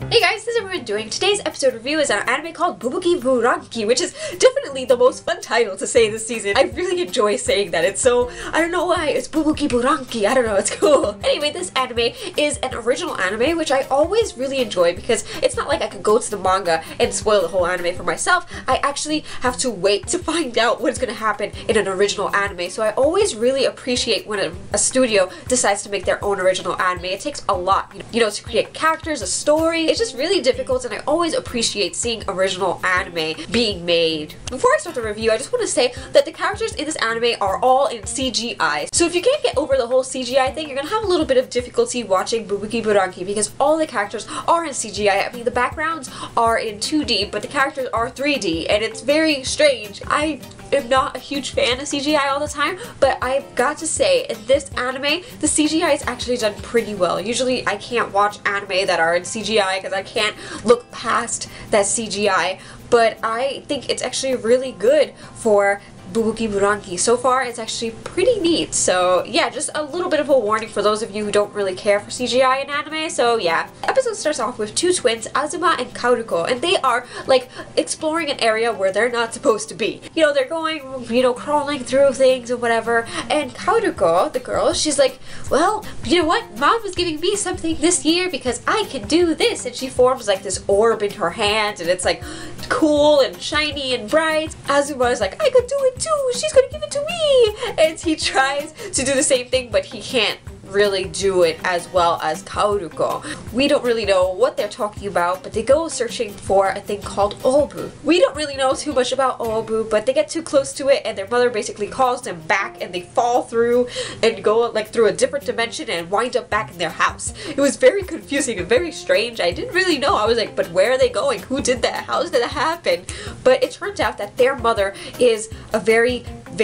Hey guys, this is everyone doing. Today's episode review is an anime called Bubuki Buranki, which is definitely the most fun title to say this season. I really enjoy saying that. It's so, I don't know why, it's Bubuki Buranki. I don't know, it's cool. Anyway, this anime is an original anime, which I always really enjoy because it's not like I can go to the manga and spoil the whole anime for myself. I actually have to wait to find out what's going to happen in an original anime. So I always really appreciate when a studio decides to make their own original anime. It takes a lot, you know, to create characters, a story. It's just really difficult, and I always appreciate seeing original anime being made. Before I start the review, I just want to say that the characters in this anime are all in CGI. So if you can't get over the whole CGI thing, you're gonna have a little bit of difficulty watching Bubuki Buranki because all the characters are in CGI. I mean, the backgrounds are in 2D, but the characters are 3D, and it's very strange. I am not a huge fan of CGI all the time, but I've got to say, in this anime, the CGI is actually done pretty well. Usually I can't watch anime that are in CGI because I can't look past that CGI, but I think it's actually really good for Bubuki Buranki. So far, it's actually pretty neat. So yeah, just a little bit of a warning for those of you who don't really care for CGI in anime. So yeah. The episode starts off with two twins, Azuma and Kaoruko, and they are like exploring an area where they're not supposed to be. You know, they're going, you know, crawling through things and whatever, and Kaoruko, the girl, she's like, well, you know what? Mom was giving me something this year because I can do this, and she forms like this orb in her hand, and it's like cool and shiny and bright. Azuma is like, I could do it too, she's gonna give it to me, and he tries to do the same thing, but he can't really do it as well as Kaoruko. We don't really know what they're talking about, but they go searching for a thing called Obu. We don't really know too much about Obu, but they get too close to it and their mother basically calls them back, and they fall through and go like through a different dimension and wind up back in their house. It was very confusing and very strange. I didn't really know. I was like, but where are they going? Who did that? How did that happen? But it turns out that their mother is a very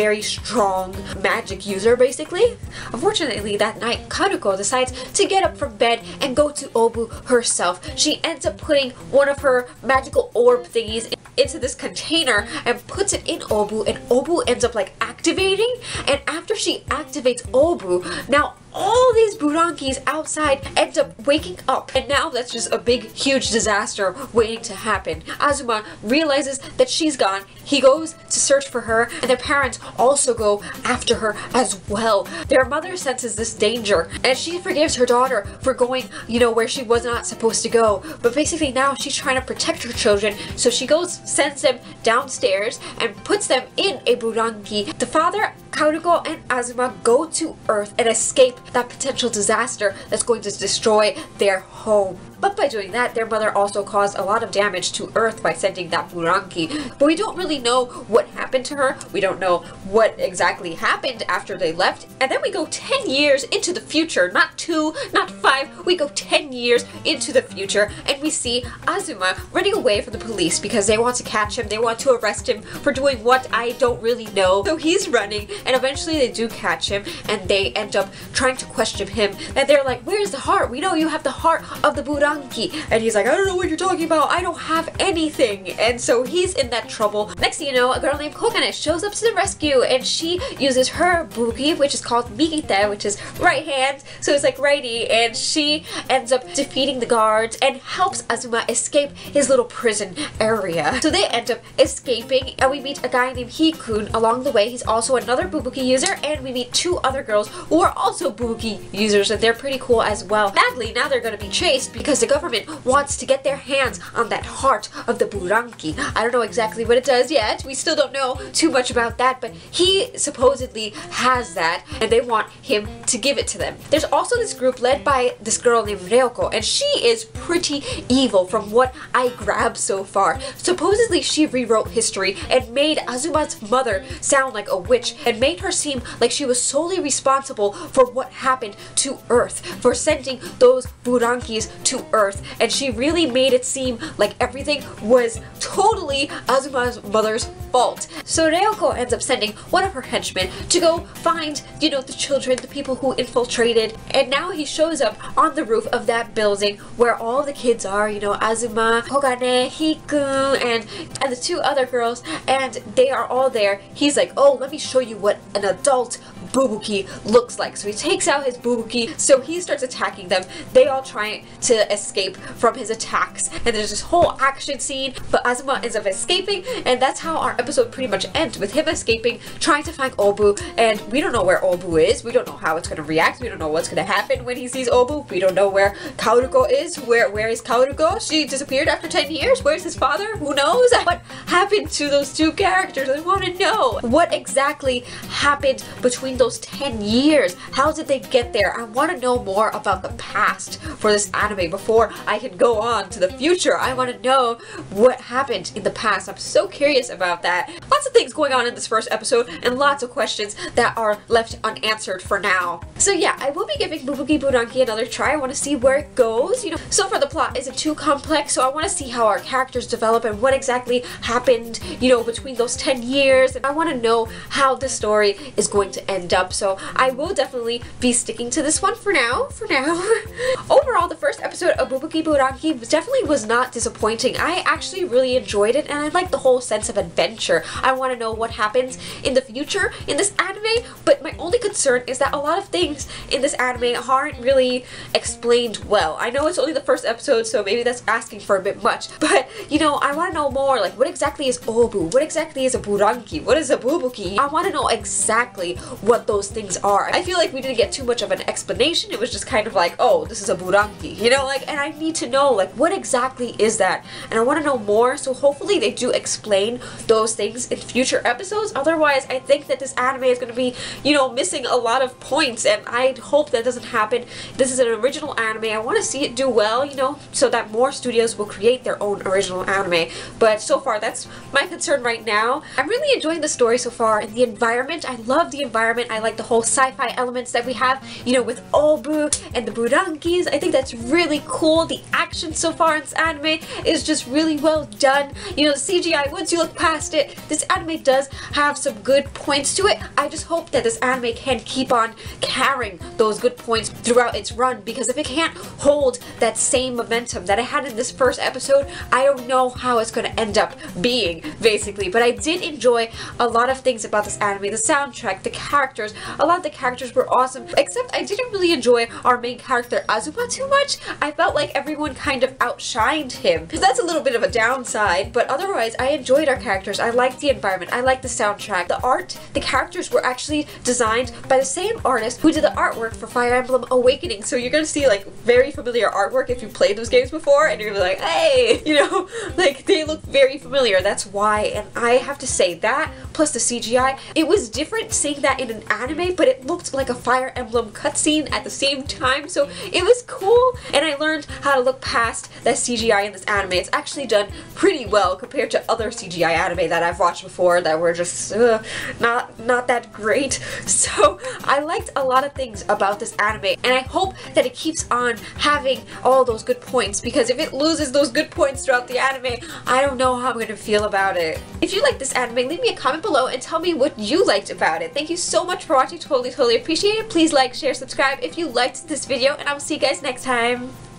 strong magic user, basically. Unfortunately, that night, Kaoruko decides to get up from bed and go to Obu herself. She ends up putting one of her magical orb thingies into this container and puts it in Obu, and Obu ends up like activating, and after she activates Obu, now all these Burankis outside end up waking up, and now that's just a big huge disaster waiting to happen. Azuma realizes that she's gone. He goes to search for her, and their parents also go after her as well. Their mother senses this danger, and she forgives her daughter for going, you know, where she was not supposed to go, but basically now she's trying to protect her children, so she goes, sends them downstairs and puts them in a Buranki. The father, Kaoruko, and Azuma go to Earth and escape that potential disaster that's going to destroy their home. But by doing that, their mother also caused a lot of damage to Earth by sending that Buranki. But we don't really know what happened to her. We don't know what exactly happened after they left. And then we go 10 years into the future. Not 2, not 5. We go 10 years into the future. And we see Azuma running away from the police because they want to catch him. They want to arrest him for doing what I don't really know. So he's running, and eventually they do catch him, and they end up trying to question him. And they're like, where's the heart? We know you have the heart of the Buranki. And he's like, I don't know what you're talking about. I don't have anything. And so he's in that trouble. Next thing you know, a girl named Kokane shows up to the rescue, and she uses her Bubuki, which is called Migite, which is right hand. So it's like righty, and she ends up defeating the guards and helps Azuma escape his little prison area. So they end up escaping, and we meet a guy named Hikun along the way. He's also another Bubuki user, and we meet two other girls who are also Bubuki users, and they're pretty cool as well. Sadly, now they're going to be chased because the government wants to get their hands on that heart of the Buranki. I don't know exactly what it does yet. We still don't know too much about that, but he supposedly has that, and they want him to give it to them. There's also this group led by this girl named Ryoko, and she is pretty evil from what I grabbed so far. Supposedly, she rewrote history and made Azuma's mother sound like a witch, and made her seem like she was solely responsible for what happened to Earth, for sending those Burankis to Earth, and she really made it seem like everything was totally Azuma's mother's fault. So Ryoko ends up sending one of her henchmen to go find, you know, the children, the people who infiltrated, and now he shows up on the roof of that building where all the kids are, you know, Azuma, Hogane, Hiku, and the two other girls, and they are all there. He's like, oh, let me show you what an adult Bubuki looks like. So he takes out his Bubuki, so he starts attacking them. They all try to escape from his attacks, and there's this whole action scene, but Azuma ends up escaping, and that's how our episode pretty much ends, with him escaping, trying to find Obu, and we don't know where Obu is. We don't know how it's going to react. We don't know what's going to happen when he sees Obu. We don't know where Kaoruko is. Where is Kaoruko? She disappeared after 10 years. Where's his father? Who knows? What happened to those two characters? I want to know. What exactly happened between those 10 years? How did they get there? I want to know more about the past for this anime before I can go on to the future. I want to know what happened in the past. I'm so curious about that. Lots of things going on in this first episode, and lots of questions that are left unanswered for now. So yeah, I will be giving Bubuki Buranki another try. I want to see where it goes. You know, so far the plot isn't too complex, so I want to see how our characters develop and what exactly happened, you know, between those 10 years. And I want to know how the story is going to end up. So I will definitely be sticking to this one for now. Overall, the first episode of Bubuki Buranki definitely was not disappointing. I actually really enjoyed it, and I like the whole sense of adventure. I want to know what happens in the future in this anime, but my only concern is that a lot of things in this anime aren't really explained well. I know it's only the first episode, so maybe that's asking for a bit much, but you know, I want to know more, like what exactly is Obu? What exactly is a Buranki? What is a Bubuki? I want to know exactly what those things are. I feel like we didn't get too much of an explanation. It was just kind of like, oh, this is a Buranki, you know, like, and I need to know, like, what exactly is that? And I want to know more, so hopefully they do explain those things in future episodes. Otherwise, I think that this anime is going to be, you know, missing a lot of points, and I hope that doesn't happen. This is an original anime. I want to see it do well, you know, so that more studios will create their own original anime. But so far, that's my concern right now. I'm really enjoying the story so far, and the environment. I love the environment. I like the whole sci-fi elements that we have, you know, with Obu and the Burankis. I think that's really cool. The action so far in this anime is just really well done. You know, the CGI, once you look past it, this anime does have some good points to it. I just hope that this anime can keep on carrying those good points throughout its run, because if it can't hold that same momentum that it had in this first episode, I don't know how it's going to end up being, basically. But I did enjoy a lot of things about this anime. The soundtrack, the characters, a lot of the characters were awesome, except I didn't really enjoy our main character Azuma too much. I felt like everyone kind of outshined him. That's a little bit of a downside, but otherwise I enjoyed our characters. I liked the environment, I liked the soundtrack. The art, the characters were actually designed by the same artist who did the artwork for Fire Emblem Awakening, so you're gonna see like very familiar artwork if you played those games before, and you're gonna be like, hey, you know, like they look very familiar. That's why, and I have to say that, plus the CGI, it was different seeing that in an anime, but it looked like a Fire Emblem cutscene at the same time, so it was cool, and I learned how to look past that CGI in this anime. It's actually done pretty well compared to other CGI anime that I've watched before that were just not that great. So I liked a lot of things about this anime, and I hope that it keeps on having all those good points, because if it loses those good points throughout the anime, I don't know how I'm going to feel about it. If you like this anime, leave me a comment below and tell me what you liked about it. Thank you so much for watching. Totally appreciate it. Please like, share, subscribe if you liked this video, and I will see you guys next time.